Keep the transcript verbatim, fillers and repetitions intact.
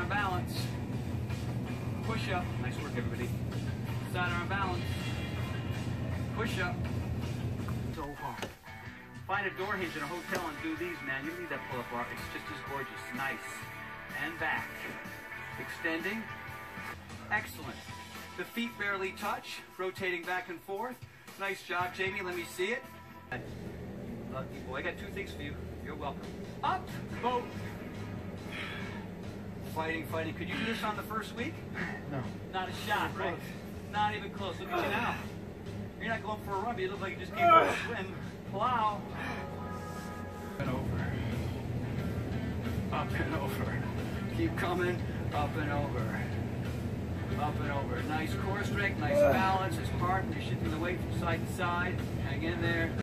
arm balance. Push up. Nice work, everybody. Side arm balance. Push up. So hard. Find a door hinge in a hotel and do these, man. You need that pull-up bar. It's just as gorgeous. Nice. And back. Extending. Excellent. The feet barely touch. Rotating back and forth. Nice job, Jamie. Let me see it. Lucky boy. I got two things for you. You're welcome. Up. Boat. Fighting, fighting. Could you do this on the first week? No. Not a shot, right? Not even close. Look at you now. You're not going for a run, but you look like you just came for a swim. Plow. Up and over. Up and over. Keep coming. Up and over. Up and over. Nice core strength, nice balance. It's part. You're shifting the weight from side to side. Hang in there.